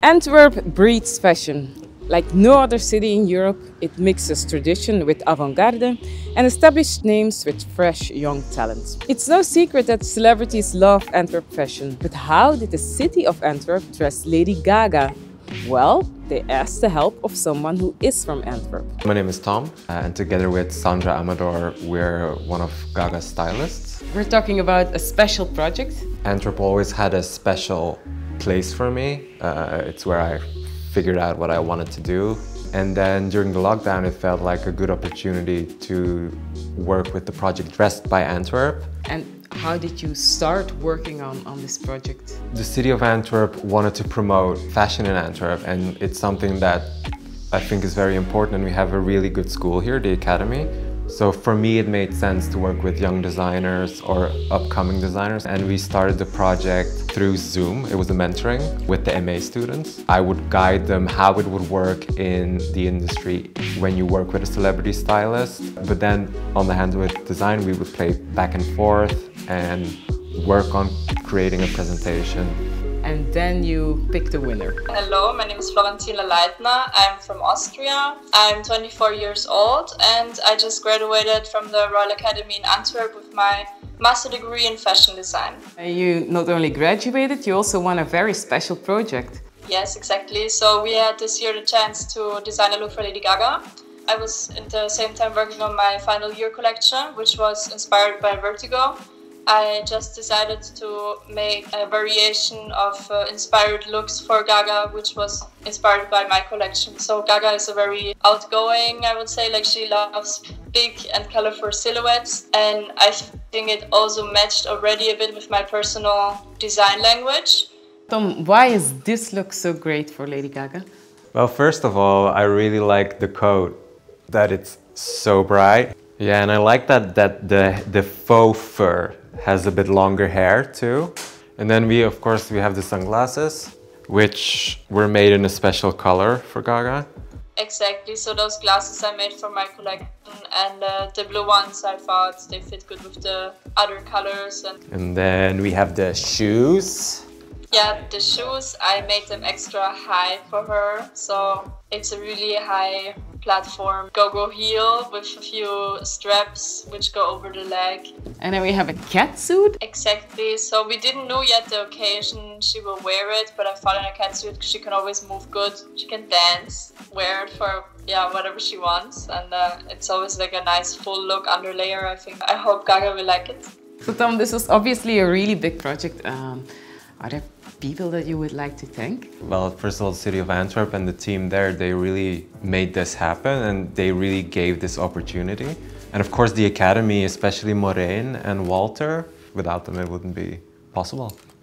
Antwerp breeds fashion. Like no other city in Europe, it mixes tradition with avant-garde and established names with fresh young talent. It's no secret that celebrities love Antwerp fashion, but how did the city of Antwerp dress Lady Gaga? Well, they asked the help of someone who is from Antwerp. My name is Tom, and together with Sandra Amador, we're one of Gaga's stylists. We're talking about a special project. Antwerp always had a special place for me. It's where I figured out what I wanted to do. And then during the lockdown, it felt like a good opportunity to work with the project Dressed by Antwerp. And how did you start working on this project? The city of Antwerp wanted to promote fashion in Antwerp, and it's something that I think is very important, and we have a really good school here, the Academy. So for me, it made sense to work with young designers or upcoming designers, and we started the project through Zoom. It was a mentoring with the MA students. I would guide them how it would work in the industry when you work with a celebrity stylist. But then on the hand with design, we would play back and forth and work on creating a presentation. And then you picked a winner. Hello, my name is Florentina Leitner. I'm from Austria. I'm 24 years old and I just graduated from the Royal Academy in Antwerp with my master degree in fashion design. You not only graduated, you also won a very special project. Yes, exactly. So we had this year the chance to design a look for Lady Gaga. I was at the same time working on my final year collection, which was inspired by Vertigo. I just decided to make a variation of inspired looks for Gaga, which was inspired by my collection. So Gaga is a very outgoing, I would say, like she loves big and colorful silhouettes. And I think it also matched already a bit with my personal design language. Tom, why is this look so great for Lady Gaga? Well, first of all, I really like the coat, that it's so bright. Yeah, and I like that the faux fur has a bit longer hair too. And then we have the sunglasses, which were made in a special color for Gaga. Exactly, so those glasses I made for my collection, and the blue ones I thought they fit good with the other colors. And then we have the shoes. Yeah, the shoes, I made them extra high for her, so it's a really high platform go-go heel with a few straps which go over the leg. And then we have a catsuit. Exactly, so we didn't know yet the occasion she will wear it, but I thought in a catsuit she can always move good, she can dance, wear it for whatever she wants, and it's always like a nice full look under layer, I think. I hope Gaga will like it. So Tom, this was obviously a really big project. Are there people that you would like to thank? Well, first of all, the city of Antwerp and the team there, they really made this happen and they really gave this opportunity. And of course the Academy, especially Maureen and Walter, without them it wouldn't be possible.